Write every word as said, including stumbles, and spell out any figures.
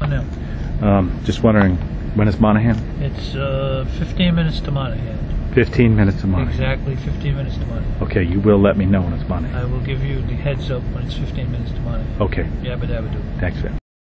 for now. Um, just wondering, when is Monahan? It's uh, fifteen minutes to Monahan. fifteen minutes to Monahan. Exactly fifteen minutes to Monahan. Okay, you will let me know when it's Monahan. I will give you the heads up when it's fifteen minutes to Monahan. Okay. Yabba dabba doo. Thanks, Vin.